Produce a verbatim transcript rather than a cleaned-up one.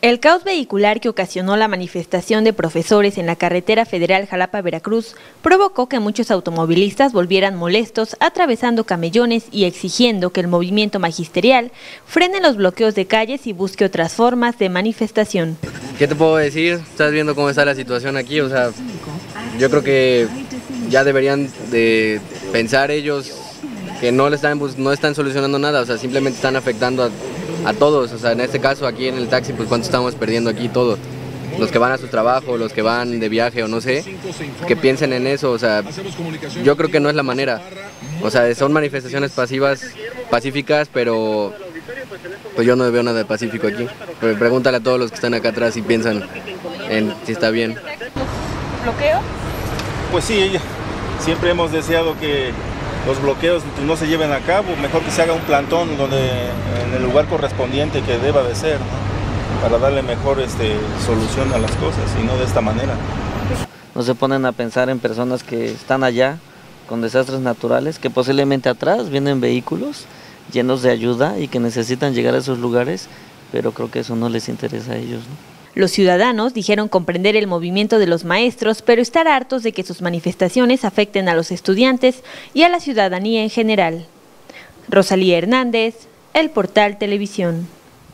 El caos vehicular que ocasionó la manifestación de profesores en la carretera federal Jalapa-Veracruz provocó que muchos automovilistas volvieran molestos, atravesando camellones y exigiendo que el movimiento magisterial frene los bloqueos de calles y busque otras formas de manifestación. ¿Qué te puedo decir? Estás viendo cómo está la situación aquí, o sea, yo creo que ya deberían de pensar ellos que no le están, no están solucionando nada, o sea, simplemente están afectando a a todos, o sea, en este caso aquí en el taxi, pues cuánto estamos perdiendo aquí todos, los que van a su trabajo, los que van de viaje o no sé, que piensen en eso, o sea, yo creo que no es la manera, o sea, son manifestaciones pasivas, pacíficas, pero pues yo no veo nada de pacífico aquí. Pero pregúntale a todos los que están acá atrás si piensan en si está bien. ¿Bloqueo? Pues sí, siempre hemos deseado que los bloqueos no se lleven a cabo, mejor que se haga un plantón donde en el lugar correspondiente que deba de ser, ¿no? Para darle mejor este, solución a las cosas y no de esta manera. No se ponen a pensar en personas que están allá con desastres naturales, que posiblemente atrás vienen vehículos llenos de ayuda y que necesitan llegar a esos lugares, pero creo que eso no les interesa a ellos, ¿no? Los ciudadanos dijeron comprender el movimiento de los maestros, pero estar hartos de que sus manifestaciones afecten a los estudiantes y a la ciudadanía en general. Rosalía Hernández, El Portal Televisión.